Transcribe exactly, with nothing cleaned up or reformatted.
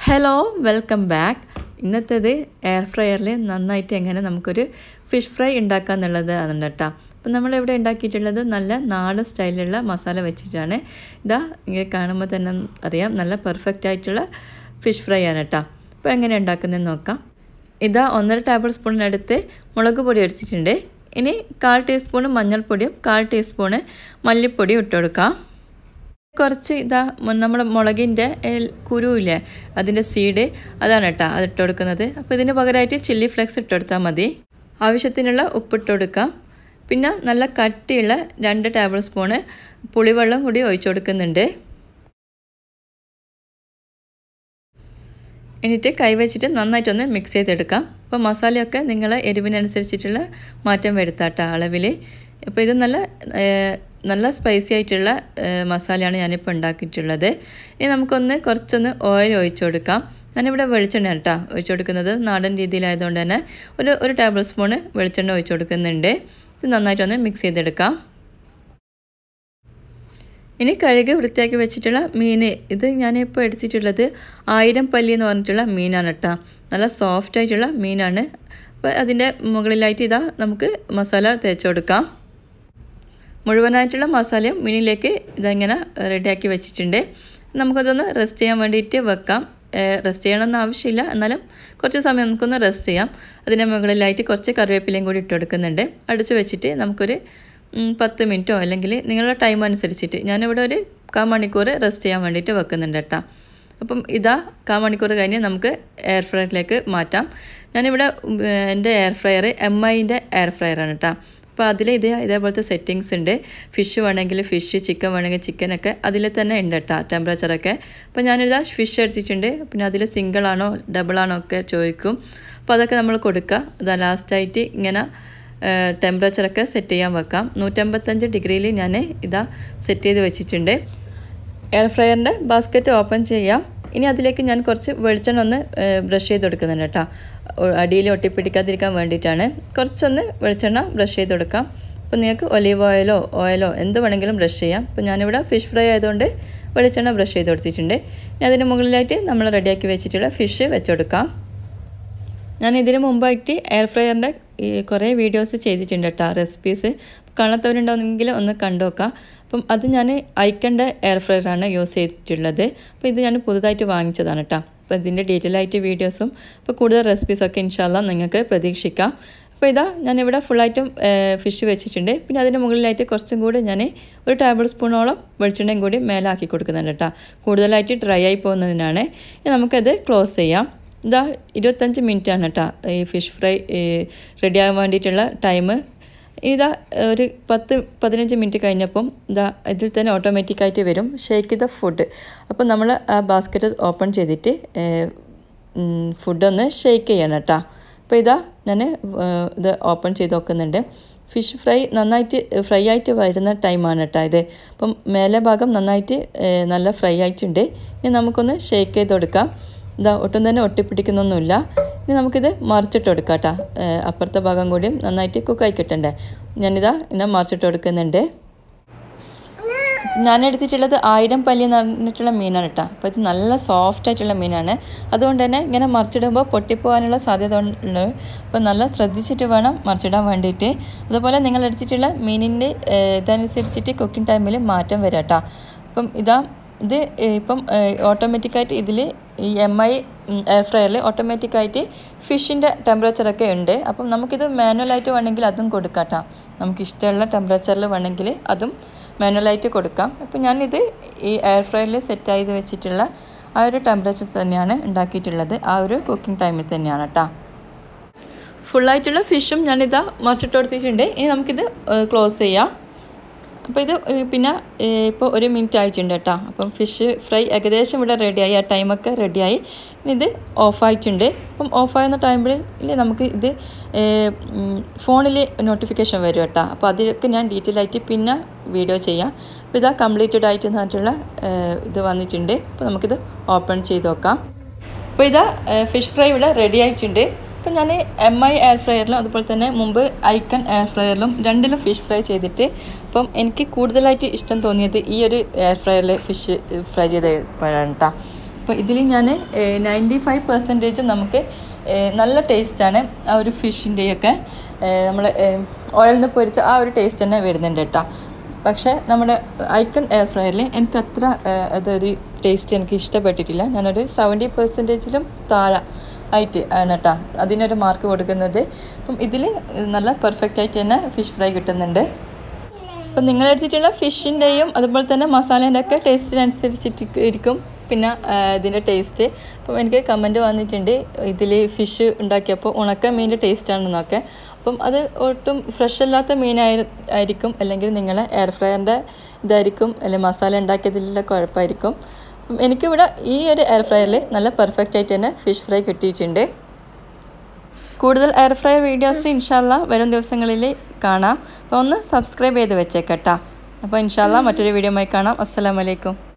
Hello welcome back. ഇന്നത്തേത് air ഫ്രയറിൽ നന്നായിട്ട് എങ്ങനെ നമുക്കൊരു ഫിഷ് ഫ്രൈ ഉണ്ടാക്കാമെന്നുള്ളത് ആണ് കേട്ടോ. അപ്പം നമ്മളിവിടെ ഉണ്ടാക്കിയിട്ടുള്ളത് നല്ല നാടൻ സ്റ്റൈലിലുള്ള മസാല വെച്ചിട്ടാണ്. ഇതാ ഇങ്ങനെ കാണുമ്പോൾ തന്നെ അറിയാം നല്ല പെർഫെക്റ്റ് ആയിട്ടുള്ള ഫിഷ് ഫ്രൈ ആണ് കേട്ടോ. അപ്പോൾ എങ്ങനെ ഉണ്ടാക്കുന്നതെന്ന് നോക്കാം. ഇതാ ഒന്നര ടേബിൾ സ്പൂണിനടുത്ത് മുളക് പൊടി അടിച്ചിട്ടുണ്ട്. ഇനി കാൽ ടീസ്പൂണ് മഞ്ഞൾപ്പൊടിയും കാൽ ടീസ്പൂണ് മല്ലിപ്പൊടിയും ഇട്ട് കൊടുക്കാം. കുറച്ച് ഇതാ നമ്മുടെ മുളകിൻ്റെ കുരുവില്ലേ അതിൻ്റെ സീഡ് അതാണ് കേട്ടോ അത് ഇട്ട് കൊടുക്കുന്നത്. അപ്പോൾ ഇതിന് പകരമായിട്ട് ചില്ലി ഫ്ലെക്സ് ഇട്ട് കൊടുത്താൽ മതി. ആവശ്യത്തിനുള്ള ഉപ്പിട്ട് കൊടുക്കാം. പിന്നെ നല്ല കട്ടിയുള്ള രണ്ട് ടേബിൾ സ്പൂണ് പുളിവെള്ളം കൂടി ഒഴിച്ചു കൊടുക്കുന്നുണ്ട്. എന്നിട്ട് കൈവച്ചിട്ട് നന്നായിട്ടൊന്ന് മിക്സ് ചെയ്തെടുക്കാം. അപ്പോൾ മസാലയൊക്കെ നിങ്ങളെ എരിവിനനുസരിച്ചിട്ടുള്ള മാറ്റം വരുത്താട്ടോ അളവിൽ. അപ്പോൾ ഇത് നല്ല നല്ല സ്പൈസി ആയിട്ടുള്ള മസാലയാണ് ഞാനിപ്പോൾ ഉണ്ടാക്കിയിട്ടുള്ളത്. ഇനി നമുക്കൊന്ന് കുറച്ചൊന്ന് ഓയിൽ ഒഴിച്ചു കൊടുക്കാം. ഞാനിവിടെ വെളിച്ചെണ്ണ കേട്ടോ ഒഴിച്ചു കൊടുക്കുന്നത്. നാടൻ രീതിയിലായതുകൊണ്ട് തന്നെ ഒരു ഒരു ടേബിൾ സ്പൂണ് വെളിച്ചെണ്ണ ഒഴിച്ചു കൊടുക്കുന്നുണ്ട്. ഇത് നന്നായിട്ടൊന്ന് മിക്സ് ചെയ്തെടുക്കാം. ഇനി കഴുകി വൃത്തിയാക്കി വെച്ചിട്ടുള്ള മീൻ, ഇത് ഞാനിപ്പോൾ എടുത്തിട്ടുള്ളത് ആയിരം പല്ലി എന്ന് പറഞ്ഞിട്ടുള്ള മീനാണ് കേട്ടോ. നല്ല സോഫ്റ്റ് ആയിട്ടുള്ള മീനാണ്. അപ്പോൾ അതിൻ്റെ മുകളിലായിട്ട് ഇതാ നമുക്ക് മസാല തേച്ച് കൊടുക്കാം. മുഴുവനായിട്ടുള്ള മസാലയും മീനിലേക്ക് ഇതങ്ങനെ റെഡിയാക്കി വെച്ചിട്ടുണ്ട്. നമുക്കതൊന്ന് റെസ്റ്റ് ചെയ്യാൻ വേണ്ടിയിട്ട് വെക്കാം. റെസ്റ്റ് ചെയ്യണമെന്ന് ആവശ്യമില്ല, എന്നാലും കുറച്ച് സമയം നമുക്കൊന്ന് റെസ്റ്റ് ചെയ്യാം. അതിൻ്റെ മുകളിലായിട്ട് കുറച്ച് കറിവേപ്പിലയും കൂടി ഇട്ട് കൊടുക്കുന്നുണ്ട്. അടിച്ച് വെച്ചിട്ട് നമുക്കൊരു പത്ത് മിനിറ്റോ അല്ലെങ്കിൽ നിങ്ങളുടെ ടൈം അനുസരിച്ചിട്ട് ഞാനിവിടെ ഒരു കാ മണിക്കൂർ റെസ്റ്റ് ചെയ്യാൻ വേണ്ടിയിട്ട് വെക്കുന്നുണ്ട് കേട്ടോ. അപ്പം ഇതാ കാ മണിക്കൂർ കഴിഞ്ഞ് നമുക്ക് എയർ ഫ്രയറിലേക്ക് മാറ്റാം. ഞാനിവിടെ എൻ്റെ എയർ ഫ്രയർ എം ഐൻ്റെ എയർ ഫ്രയറാണ് കേട്ടോ. അപ്പോൾ അതിൽ ഇതേ ഇതേപോലത്തെ സെറ്റിങ്സ് ഉണ്ട്. ഫിഷ് വേണമെങ്കിൽ ഫിഷ്, ചിക്കൻ വേണമെങ്കിൽ ചിക്കനൊക്കെ അതിൽ തന്നെ ഉണ്ട് കേട്ടോ ടെമ്പറേച്ചറൊക്കെ. അപ്പോൾ ഞാനിതാ ഫിഷ് അടിച്ചിട്ടുണ്ട്. പിന്നെ അതിൽ സിംഗിളാണോ ഡബിളാണോ ഒക്കെ ചോദിക്കും. അപ്പോൾ അതൊക്കെ നമ്മൾ കൊടുക്കുക. അതാ ലാസ്റ്റായിട്ട് ഇങ്ങനെ ടെമ്പറേച്ചറൊക്കെ സെറ്റ് ചെയ്യാൻ വെക്കാം. നൂറ്റമ്പത്തഞ്ച് ഡിഗ്രിയിൽ ഞാൻ ഇതാ സെറ്റ് ചെയ്ത് വെച്ചിട്ടുണ്ട്. എയർ ഫ്രയറിൻ്റെ ബാസ്ക്കറ്റ് ഓപ്പൺ ചെയ്യാം. ഇനി അതിലേക്ക് ഞാൻ കുറച്ച് വെളിച്ചെണ്ണ ഒന്ന് ബ്രഷ് ചെയ്ത് കൊടുക്കുന്നുണ്ട് കേട്ടോ. അടിയിൽ ഒട്ടിപ്പിടിക്കാതിരിക്കാൻ വേണ്ടിയിട്ടാണ്. കുറച്ചൊന്ന് വെളിച്ചെണ്ണ ബ്രഷ് ചെയ്ത് കൊടുക്കാം. അപ്പോൾ നിങ്ങൾക്ക് ഒലീവ് ഓയിലോ ഓയിലോ എന്ത് വേണമെങ്കിലും ബ്രഷ് ചെയ്യാം. അപ്പോൾ ഞാനിവിടെ ഫിഷ് ഫ്രൈ ആയതുകൊണ്ട് വെളിച്ചെണ്ണ ബ്രഷ് ചെയ്ത് കൊടുത്തിട്ടുണ്ട്. ഇനി അതിന് മുകളിലായിട്ട് നമ്മൾ റെഡിയാക്കി വെച്ചിട്ടുള്ള ഫിഷ് വെച്ച് കൊടുക്കാം. ഞാൻ ഇതിന് മുമ്പായിട്ട് എയർ ഫ്രയറിൻ്റെ ഈ കുറേ വീഡിയോസ് ചെയ്തിട്ടുണ്ട് കേട്ടോ, റെസിപ്പീസ്. കാണാത്തവരുണ്ടോന്നെങ്കിൽ ഒന്ന് കണ്ടു നോക്കാം. അപ്പം അത് ഞാൻ ഐക്കൻ്റെ എയർ ഫ്രയറാണ് യൂസ് ചെയ്തിട്ടുള്ളത്. അപ്പോൾ ഇത് ഞാൻ പുതുതായിട്ട് വാങ്ങിച്ചതാണ് കേട്ടോ. അപ്പോൾ ഇതിൻ്റെ ഡീറ്റെയിൽ ആയിട്ട് വീഡിയോസും അപ്പോൾ കൂടുതൽ റെസിപ്പീസൊക്കെ ഇൻഷാല്ലാ നിങ്ങൾക്ക് പ്രതീക്ഷിക്കാം. അപ്പോൾ ഇതാ ഞാനിവിടെ ഫുള്ളായിട്ടും ഫിഷ് വെച്ചിട്ടുണ്ട്. പിന്നെ അതിൻ്റെ മുകളിലായിട്ട് കുറച്ചും കൂടി ഞാൻ ഒരു ടേബിൾ സ്പൂണോളം വെളിച്ചെണ്ണയും കൂടി മേലാക്കി കൊടുക്കുന്നുണ്ട് കേട്ടോ. കൂടുതലായിട്ട് ഡ്രൈ ആയി പോകുന്നതിനാണ്. ഇനി നമുക്കത് ക്ലോസ് ചെയ്യാം. ഇതാ ഇരുപത്തഞ്ച് മിനിറ്റാണ് കേട്ടോ ഈ ഫിഷ് ഫ്രൈ റെഡിയാകാൻ വേണ്ടിയിട്ടുള്ള ടൈം. ഇതാ ഒരു പത്ത് പതിനഞ്ച് മിനിറ്റ് കഴിഞ്ഞപ്പം ഇതാ ഇതിൽ തന്നെ ഓട്ടോമാറ്റിക്കായിട്ട് വരും ഷേക്ക് ദ ഫുഡ്. അപ്പോൾ നമ്മൾ ആ ബാസ്ക്കറ്റ് ഓപ്പൺ ചെയ്തിട്ട് ഫുഡൊന്ന് ഷേക്ക് ചെയ്യണം കേട്ടോ. അപ്പോൾ ഇതാ ഞാൻ ഇത് ഓപ്പൺ ചെയ്ത് നോക്കുന്നുണ്ട്. ഫിഷ് ഫ്രൈ നന്നായിട്ട് ഫ്രൈ ആയിട്ട് വരുന്ന ടൈമാണ് കേട്ടോ ഇത്. അപ്പം മേലെ ഭാഗം നന്നായിട്ട് നല്ല ഫ്രൈ ആയിട്ടുണ്ട്. ഇനി നമുക്കൊന്ന് ഷേക്ക് ചെയ്ത് കൊടുക്കാം. ഇതാ ഒട്ടും തന്നെ ഒട്ടിപ്പിടിക്കുന്നൊന്നുമില്ല. ഇനി നമുക്കിത് മറിച്ചിട്ട് കൊടുക്കാം കേട്ടോ. അപ്പുറത്തെ ഭാഗം കൂടിയും നന്നായിട്ട് കുക്കായി കിട്ടണ്ടേ. ഞാനിതാ ഇന്നെ മറിച്ചിട്ട് കൊടുക്കുന്നുണ്ട്. ഞാൻ എടുത്തിട്ടുള്ളത് ആയിരം പല്ലി എന്ന് പറഞ്ഞിട്ടുള്ള മീനാണ് കേട്ടോ. അപ്പോൾ ഇത് നല്ല സോഫ്റ്റ് ആയിട്ടുള്ള മീനാണ്. അതുകൊണ്ട് തന്നെ ഇങ്ങനെ മറിച്ചിടുമ്പോൾ പൊട്ടിപ്പോകാനുള്ള സാധ്യത ഉണ്ട്. അപ്പോൾ നല്ല ശ്രദ്ധിച്ചിട്ട് വേണം മറിച്ചിടാൻ വേണ്ടിയിട്ട്. അതുപോലെ നിങ്ങൾ എടുത്തിട്ടുള്ള മീനിൻ്റെ ഇതനുസരിച്ചിട്ട് കുക്കിംഗ് ടൈമിൽ മാറ്റം വരാം കേട്ടോ. അപ്പം ഇതാ ഇത് ഇപ്പം ഓട്ടോമാറ്റിക്കായിട്ട് ഇതിൽ ഈ എം ഐ എയർ ഫ്രയറിൽ ഓട്ടോമാറ്റിക്കായിട്ട് ഫിഷിൻ്റെ ടെമ്പറേച്ചറൊക്കെ ഉണ്ട്. അപ്പം നമുക്കിത് മാനുവലായിട്ട് വേണമെങ്കിൽ അതും കൊടുക്കാം കേട്ടോ. നമുക്കിഷ്ടമുള്ള ടെമ്പറേച്ചറിൽ വേണമെങ്കിൽ അതും മാനുവലായിട്ട് കൊടുക്കാം. അപ്പം ഞാനിത് ഈ എയർ ഫ്രയറിൽ സെറ്റ് ചെയ്ത് വെച്ചിട്ടുള്ള ആ ഒരു ടെമ്പറേച്ചർ തന്നെയാണ് ഉണ്ടാക്കിയിട്ടുള്ളത്. ആ ഒരു കുക്കിംഗ് ടൈമിൽ തന്നെയാണ് കേട്ടോ. ഫുള്ളായിട്ടുള്ള ഫിഷും ഞാനിതാ മറിച്ചിട്ട് കൊടുത്തിട്ടുണ്ട്. ഇനി നമുക്കിത് ക്ലോസ് ചെയ്യാം. അപ്പോൾ ഇത് പിന്നെ ഇപ്പോൾ ഒരു മിനിറ്റ് ആയിട്ടുണ്ട് കേട്ടോ. അപ്പം ഫിഷ് ഫ്രൈ ഏകദേശം ഇവിടെ റെഡിയായി, ആ ടൈമൊക്കെ റെഡിയായി. ഇനി ഇത് ഓഫായിട്ടുണ്ട്. അപ്പം ഓഫാകുന്ന ടൈമിൽ നമുക്ക് ഇത് ഫോണിൽ നോട്ടിഫിക്കേഷൻ വരും കേട്ടോ. അപ്പോൾ അതിലൊക്കെ ഞാൻ ഡീറ്റെയിൽ ആയിട്ട് പിന്നെ വീഡിയോ ചെയ്യാം. അപ്പോൾ ഇതാ കംപ്ലീറ്റഡ് ആയിട്ട് എന്നിട്ടുള്ള ഇത് വന്നിട്ടുണ്ട്. അപ്പോൾ നമുക്കിത് ഓപ്പൺ ചെയ്ത് നോക്കാം. അപ്പോൾ ഇതാ ഫിഷ് ഫ്രൈ ഇവിടെ റെഡി ആയിട്ടുണ്ട്. അപ്പോൾ ഞാൻ എം ഐ എയർ ഫ്രയറിലും അതുപോലെ തന്നെ മുമ്പ് ഐക്കൺ എയർ ഫ്രയറിലും രണ്ടിലും ഫിഷ് ഫ്രൈ ചെയ്തിട്ട് അപ്പം എനിക്ക് കൂടുതലായിട്ട് ഇഷ്ടം തോന്നിയത് ഈ ഒരു എയർ ഫ്രയറിൽ ഫിഷ് ഫ്രൈ ചെയ്തപ്പോഴാണ് കേട്ടോ. അപ്പോൾ ഇതിൽ ഞാൻ നയൻറ്റി ഫൈവ് പെർസെൻറ്റേജ് നമുക്ക് നല്ല ടേസ്റ്റാണ് ആ ഒരു ഫിഷിൻ്റെയൊക്കെ നമ്മൾ ഓയിലിൽ നിന്ന് പൊരിച്ച ആ ഒരു ടേസ്റ്റ് തന്നെ വരുന്നുണ്ട് കേട്ടോ. പക്ഷേ നമ്മുടെ ഐക്കൺ എയർ ഫ്രയറിൽ എനിക്ക് അത്ര അതൊരു ടേസ്റ്റ് എനിക്ക് ഇഷ്ടപ്പെട്ടിട്ടില്ല. ഞാനൊരു സെവൻറ്റി പെർസെൻറ്റേജിലും താഴെ ആയിട്ട് ആണ് കേട്ടോ അതിനൊരു മാർക്ക് കൊടുക്കുന്നത്. അപ്പം ഇതിൽ നല്ല പെർഫെക്റ്റ് ആയിട്ട് തന്നെ ഫിഷ് ഫ്രൈ കിട്ടുന്നുണ്ട്. അപ്പം നിങ്ങളെടുത്തിട്ടുള്ള ഫിഷിൻ്റെയും അതുപോലെ തന്നെ മസാലേൻ്റെ ഒക്കെ ടേസ്റ്റിനനുസരിച്ചിട്ട് ഇരിക്കും പിന്നെ ഇതിൻ്റെ ടേസ്റ്റ്. അപ്പം എനിക്ക് കമൻറ്റ് വന്നിട്ടുണ്ട് ഇതിൽ ഫിഷ് ഉണ്ടാക്കിയപ്പോൾ ഉണക്ക മീനിൻ്റെ ടേസ്റ്റാണെന്നൊക്കെ. അപ്പം അത് ഒട്ടും ഫ്രഷ് അല്ലാത്ത മീനായി ആയിരിക്കും, അല്ലെങ്കിൽ നിങ്ങളെ എയർ ഫ്രയറിൻ്റെ ഇതായിരിക്കും, അല്ലെങ്കിൽ മസാല ഉണ്ടാക്കിയതിലുള്ള കുഴപ്പമായിരിക്കും. അപ്പം എനിക്കിവിടെ ഈ ഒരു എയർ ഫ്രയറിൽ നല്ല പെർഫെക്റ്റ് ആയിട്ട് തന്നെ ഫിഷ് ഫ്രൈ കിട്ടിയിട്ടുണ്ട്. കൂടുതൽ എയർ ഫ്രയർ വീഡിയോസ് ഇൻഷാല്ലാ വരും ദിവസങ്ങളിൽ കാണാം. അപ്പോൾ ഒന്ന് സബ്സ്ക്രൈബ് ചെയ്ത് വെച്ചേക്കട്ടാ. അപ്പോൾ ഇൻഷാല്ലാ മറ്റൊരു വീഡിയോയുമായി കാണാം. അസ്സലാമു അലൈക്കും.